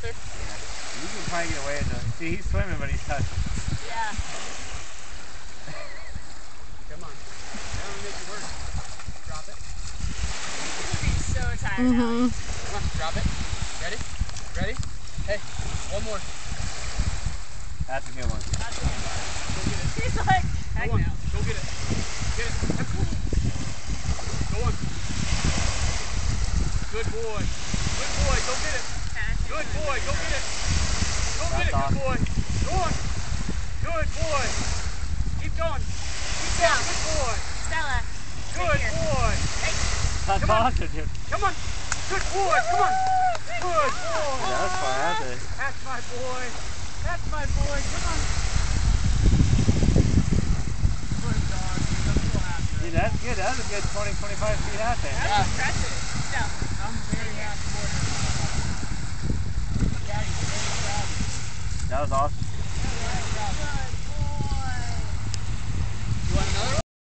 there? Yeah. You can probably get away with it. See, he's swimming, but he's touching. Yeah. Come on. That will make it work. Drop it. He's gonna be so tired now. Come on, drop it. Ready? Ready? Hey, one more. That's a good one. That's a good one. Go get it. He's like, heck Go on. no. Go get it. Get it. Go on. Good boy. Good boy. Go get it. Good boy. Go get it. Go get it. Good boy. Go on. Good boy. Keep going. Keep down. Good boy. Stella. Good boy. Hey. That's awesome, dude. Come on. Good boy. Come on. Good boy. That's fun, that's it. That's my boy. That's my boy. Come on. Good dog. I'm so happy. Dude, that's good. That was a good 20, 25 feet out there. That's impressive. So. I'm very happy for him. Yeah, he's very proud. That was awesome.